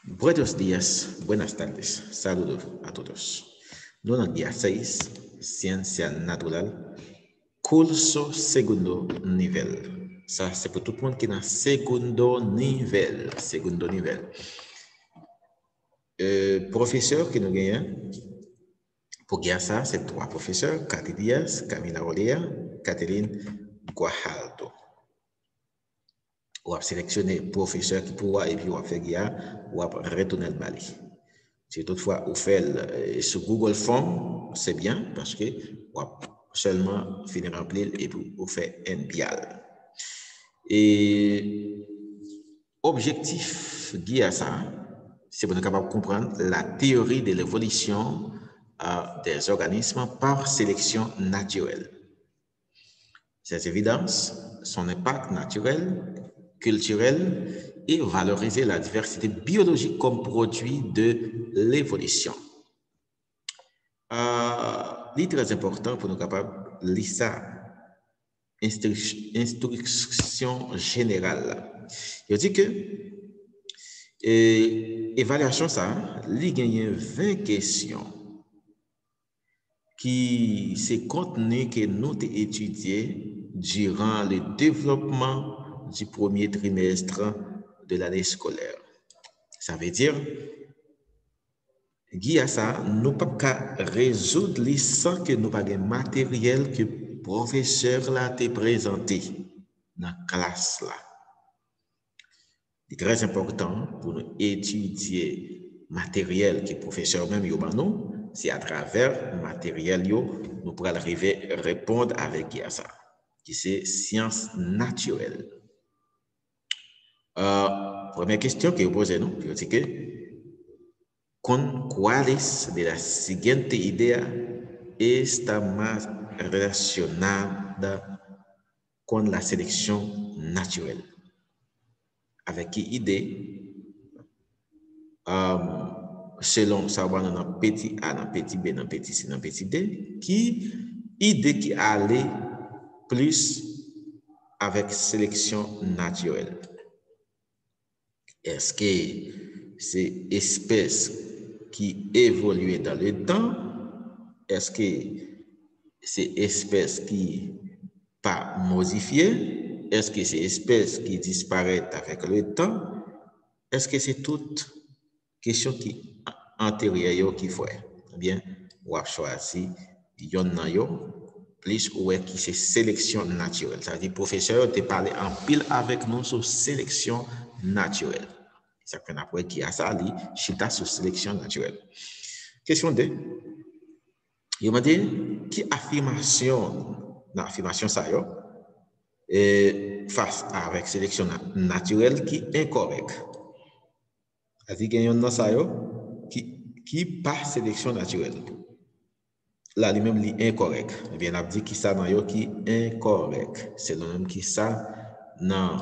Buenos días, buenas tardes, saludos a todos. No en día 6, Ciencia Natural, curso segundo nivel. Ça, c'est pour tout le monde qui est dans segundo nivel. Segundo nivel. Professeur qui nous gagne, pour gagner ça, c'est 3 professeurs, Cathy Diaz, Camila Olea, Catherine Guajaldo. On va sélectionner professeur qui pourra et puis on va faire guia, on va retourner le balai. Si toutefois on fait sur Google Form, c'est bien parce que on va seulement finir remplir et puis on fait un bial. Et objectif guia ça, c'est pour nous capable de comprendre la théorie de l'évolution des organismes par sélection naturelle. Ces évidences, son impact naturel, culturel et valoriser la diversité biologique comme produit de l'évolution. C'est très important pour nous capables de lire ça. Instruction générale. Je dis que évaluation ça, il y a 20 questions qui se contenu que nous avons étudié durant le développement du premier trimestre de l'année scolaire. Ça veut dire, Guy ça, nous ne pouvons pas résoudre les sans que nous n'ayons pas de matériel que le professeur l'a présenté dans la classe là. C'est très important pour nous étudier matériel que le professeur même a nous. C'est à travers le matériel nous pourrons arriver à répondre avec ça, qui c'est sciences naturelles. Première question que vous posez, nous, c'est que ¿cuál es de la siguiente idea está más relacionada con la sélection naturelle? Avec quelle idée selon ça va dans petit A, dans petit B, dans petit C, dans petit D, qui idée qui allait plus avec sélection naturelle? Est-ce que c'est espèces qui évoluent dans le temps? Est-ce que c'est espèces qui pas modifiées? Est-ce que c'est espèces qui disparaissent avec le temps? Est-ce que c'est toute question qui antérieure qui fait? Eh bien, on va choisir yon nan yo plus ou qui c'est sélection naturelle. C'est-à-dire professeur te parlé en pile avec nous sur sélection naturelle. Ça fait après qui a ça li chita sur sélection naturelle. Question 2. Il m'a dit qui affirmation ça yo face avec sélection naturelle qui incorrecte. C'est-à-dire qu'il y a un ça yo qui pas sélection naturelle. Là lui-même li incorrect. Eh bien, on a dit qui ça dans yo qui incorrect. C'est le même qui ça dans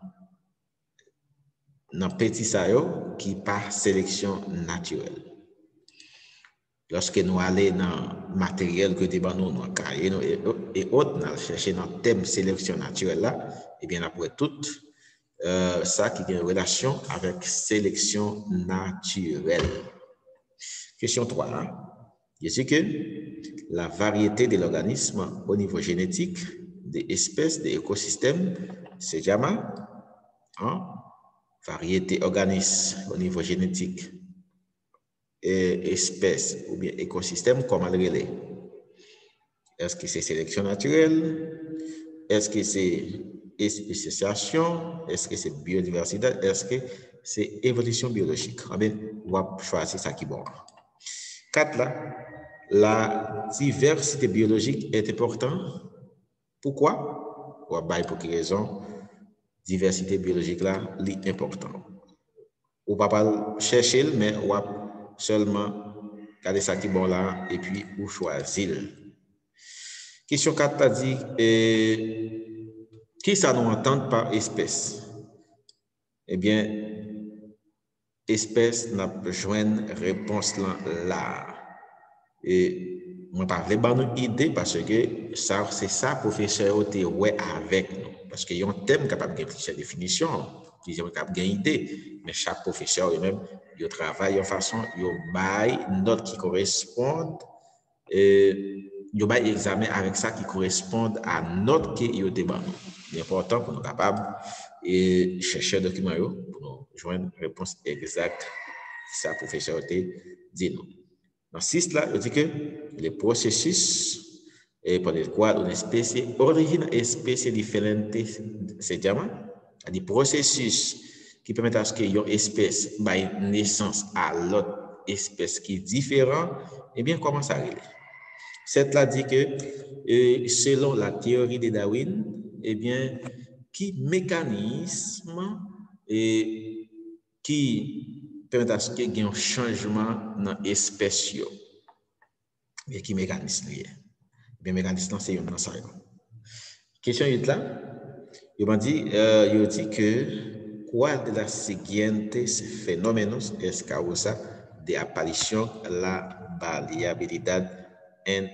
petit ça yo qui pas sélection naturelle. Lorsque nous allons dans le matériel que nous avons cahier et autres, nous cherchons dans le thème sélection naturelle là, eh bien, après tout, ça qui a une relation avec sélection naturelle. Question 3. Hein? Je sais que la variété de l'organisme au niveau génétique des espèces, des écosystèmes, c'est JAMA. Hein? Variété organisme au niveau génétique et espèces ou bien écosystème, comment le relais? Est-ce que c'est sélection naturelle? Est-ce que c'est spéciation? Est-ce que c'est biodiversité? Est-ce que c'est évolution biologique? On va choisir ça qui est bon. 4 là, la diversité biologique est importante. Pourquoi? Pour quelle raison? Diversité biologique là, est important. On va pas chercher, mais on va seulement garder ça qui est bon là et puis ou choisir. Question 4 t'as dit qui ça nous entend par espèce? Eh bien, espèce n'a besoin de réponse là. Et moi pas voulais une idée parce que ça c'est ça professeur était ouais avec nous parce qu'il y a un thème capable de plusieurs définitions, plusieurs capable de idée, mais chaque professeur lui-même il travaille en façon il bail note qui correspondent il bail examen avec ça qui correspondent à note que il était bon. C'est important pour nous capables et chercher document pour nous joindre une réponse exacte ça professeur dit nous. Dans 6 là, il dit que les processus por el cual una especie origina especies diferentes se llama des processus qui permettent à ce qu'une espèce ait naissance à l'autre espèce qui est différente, eh bien, comment ça arrive? Cette là dit que selon la théorie de Darwin, eh bien, qui mécanisme qui permet à ce qu'il y ait un changement dans l'espèce, et qui mécanisme lié. Bien, mécanisme, c'est une ça. Question est là. Il m'a dit, que ¿cuál de las siguientes fenómenos es causa de aparición la variabilidad en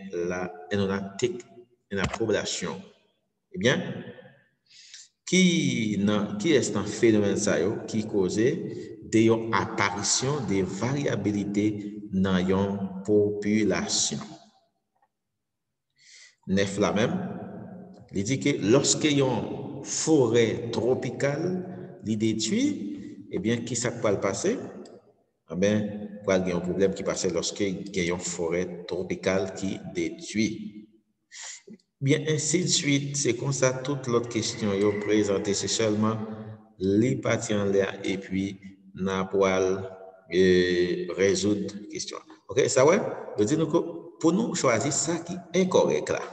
la población? Eh bien, qui est un phénomène ça, qui cause de apparition de variabilité dans une population? Neuf là même, il dit que lorsque y a une forêt tropicale, il détruit, eh bien, qui ça peut passer? Eh bien, il y a un problème qui passe lorsque y a une forêt tropicale qui détruit. Bien, ainsi de suite, c'est comme ça, toute l'autre question est présentée, c'est seulement les parties en l'air et puis, n'a pas résoudre la question. Ok, ça ouais? Je dis que pour nous choisir ça qui est incorrect là.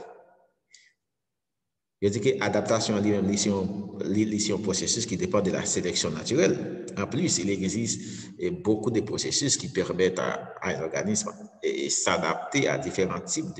Je dis que l'adaptation lui-même, c'est un processus qui dépend de la sélection naturelle. En plus, il existe beaucoup de processus qui permettent à un organisme de s'adapter à différents types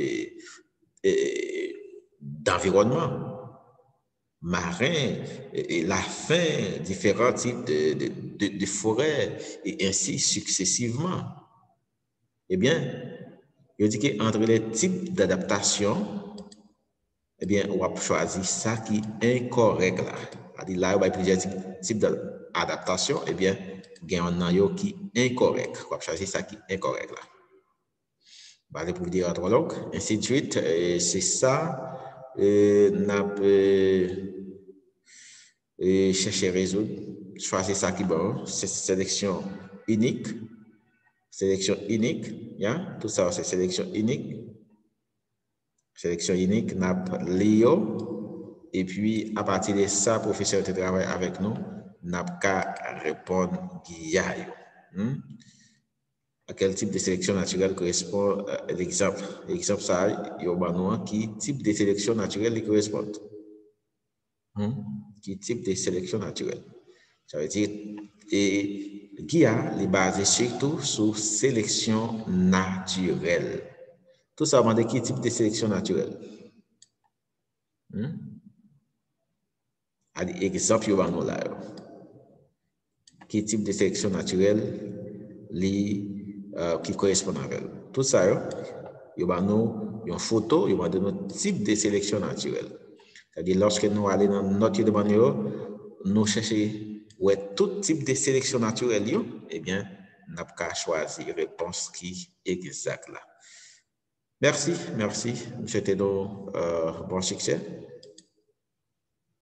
d'environnement marin, et la faim, différents types de forêts, et ainsi successivement. Eh bien, je dis qu'entre les types d'adaptation, eh bien, on va choisir ça qui est incorrect là. C'est-à-dire là, il y a plusieurs types d'adaptation, eh bien, il y a un noyau qui est incorrect. On va choisir ça qui est incorrect là. Bah, pour dire anthropologue, ainsi de suite, c'est ça, n'a chercher résoudre, choisir ça qui est bon, c'est sélection unique, yeah? Tout ça c'est sélection unique, n'a Léo, et puis à partir de ça, professeur de travail avec nous, n'a qu'à répondre Guillaume. À quel type de sélection naturelle correspond l'exemple? L'exemple ça, il y a qui type de sélection naturelle il correspond? Qui type de sélection naturelle? Ça veut dire, et Guia est basé surtout sur sélection naturelle. Tout ça va demander qui type de sélection naturelle. Exemple, il y a là. Qui type de sélection naturelle qui correspond avec. Tout ça, il y a une photo, il y a un type de sélection naturelle. C'est-à-dire, lorsque nous allons dans notre demande, nous cherchons tout type de sélection naturelle, eh bien, nous n'avons qu'à choisir la réponse qui est exacte là. Merci. Je te donne bon succès.